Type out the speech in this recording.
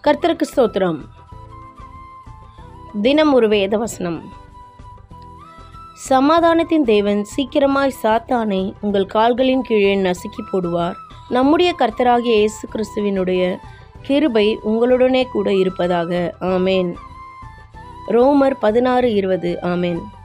கர்த்தருக்கு ஸ்தோத்திரம். தினம் ஒரு வேத வசனம். சமாதானத்தின் தேவன் சீக்கிரமாய் சாத்தானை உங்கள் கால்களின் கீழே நசுக்கி போடுவார். நம்முடைய கர்த்தராகிய இயேசு கிறிஸ்துவினுடைய கிருபை உங்களுடனே கூட இருப்பதாக. ஆமேன். ரோமர் 16:20. ஆமேன்.